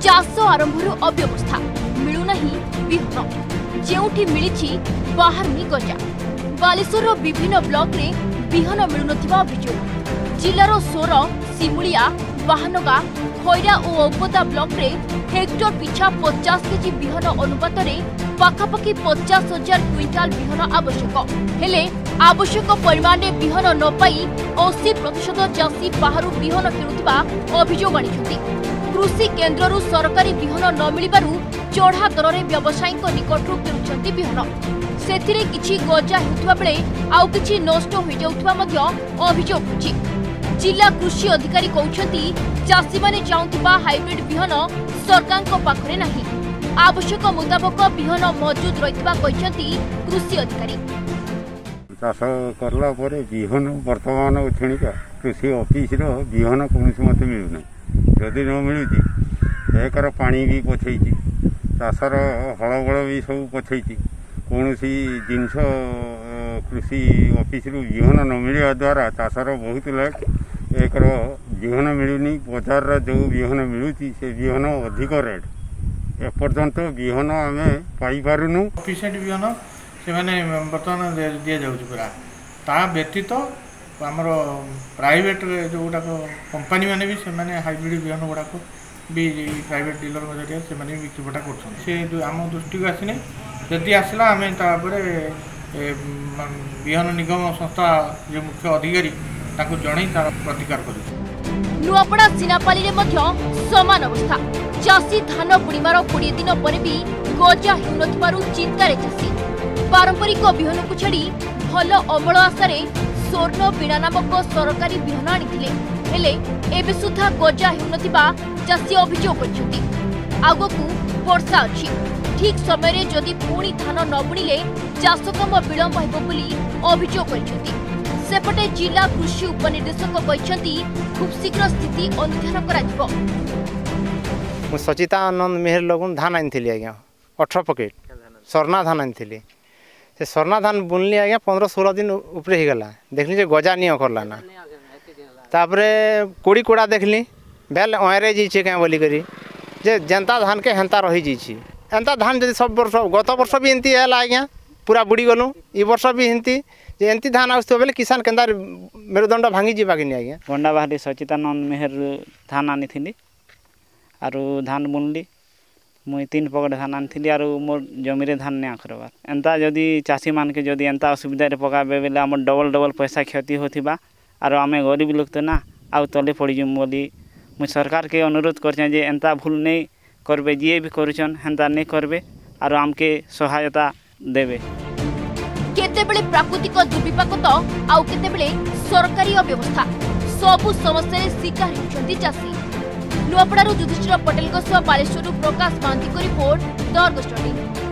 चाष आरंभर अव्यवस्था मिलूना विहन जेउठी मिली बाहरुनी गजा। बालेश्वर विभिन्न ब्लॉक रे विहन मिलुनथिबा अभियोग। जिलार सोर सिमुलिया बाहानगा खैरा और औपदा ब्लॉक रे हेक्टर पिछा 50 केजी विहन अनुपात पाखापाखि 50,000 क्विंटाल विहन आवश्यक हेले आवश्यक परिमाण में विहन न पाई 80% चाषी बाहर विहन किणुथिबा अभियोग आनिछथि। कृषि केन्द्ररू सरकारी विहन न मिलिबारु चढ़ा दर में व्यवसायी निकटरू किणुछथि विहन। सेथिरे किछि गजा हेउथबा बेले आउ किछि नष्ट होई जाउथबा मध्य अभियोग होछि। जिला कृषि अधिकारी कहउछथि चाषी माने चाउथबा हाइब्रिड विहन सरकार को पाखरे नाही। आवश्यक मुताबक विहन मौजूद रहितबा कहउछथि कृषि अधिकारी। चाष करला परे विहन वर्तमान क्षणिका कृषि ऑफिस रो विहन कोनसी मते मिलुना। जदि न मिलुची एकर पानी भी पछैची चाषर हलबल भी सब पछैची कौनसी जिनस कृषि ऑफिस रु विहन न मिलवा द्वारा चाषर बहुत लेट एकर विहन मिलुनी। बजार जो विहन मिलुची से विहन अधिक रेट एपर्यंत विहन आम पाई पारुनु। सफिशिएंट विहन से माने बर्तमान दिया जाउची पूरा ता व्यतीत आमर प्राइवेट जो गुड़ाक कंपनी मैंने भी से माने हाइब्रिड विहन गुड़ाक भी प्राइवेट डीलर जरिए से माने बिक्रीबटा कर आम दृष्टि को आसने जदि आसला आम विहन निगम संस्था जो मुख्य अधिकारी ताको जणै तार प्रतिकार कर। नुआपड़ा सिनापाली रे मध्य समान अवस्था। चाषी धान बुणिबार 20 दिन पर भी गजा हेउनथिबारु चिंतारे चाषी पारंपरिक विहन को छाड़ी भल अमल आशारे स्वर्ण बीणा नामक सरकारी विहन आनिथिले हेले एबे सुधा गजा हेउनथिबा चाषी अभियोग करछथि। आगकू वर्षा अछि ठीक समय रे जदि पुणी धान न बुणिले चाष काम विलंब हेबो बोली अभियोग करछथि। सेपटे जिला कृषि उपनिर्देशक कहते खूब शीघ्र स्थिति अनुधान करा। सचितानंद मेहर लगन धान आनी आज्ञा 18 पकेट स्वर्णा धान आनी से स्वर्णा धान बुनली आज्ञा 15-16 दिन उपरे गला देखली जे गजा नहीं करला ना तापरे कोड़ी कोड़ा देखली बेल अरे जाइए क्या बोली करी जे जनता धान के हेन्ता रही जाइए एंता धान जब सब वर्ष गत वर्ष भी एमती है आज्ञा पूरा बुड़ी गलु ई वर्ष भी एमती जे एमती धान आसो बेले किसान केन्दा मेरुदंड भांगी जीवा कि आज्ञा। गंडा बाहरी सचितानंद मेहर धान आनी थी आरु धान बुनली मुई 3 पकेट धान आनी आरु मोर जमीरे धान नहीं आखरबार एंता जदि चाषी मान के जदि एंता असुविधा पकाबे बेले आम डबल पैसा क्षति होथिबा आरु आमे गरीब लोक तो ना आउ तले पड़ीजिम बोली मुई सरकार के अनुरोध करछे जे एंता भूल नहीं करबे जी भी करुछन हेंता नहीं करबे आरु आमके सहायता देबे। केतेबेले प्राकृतिक दुर्विपाक तो आउ केतेबेले सरकारी अव्यवस्था सबु समस्या रे शिकार होछंती चाषी। नुआपड़ारू युधिष्ठिर पटेल बालेश्वर प्रकाश महांती को रिपोर्ट द अर्गस।